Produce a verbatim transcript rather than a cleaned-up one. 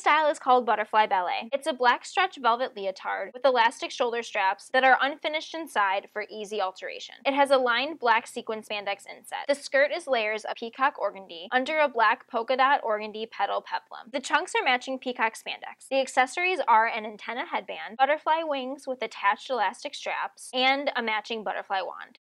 style is called Butterfly Ballet. It's a black stretch velvet leotard with elastic shoulder straps that are unfinished inside for easy alteration. It has a lined black sequin spandex inset. The skirt is layers of peacock organdy under a black polka dot organdy petal peplum. The trunks are matching peacock spandex. The accessories are an antenna headband, butterfly wings with attached elastic straps, and a matching butterfly wand.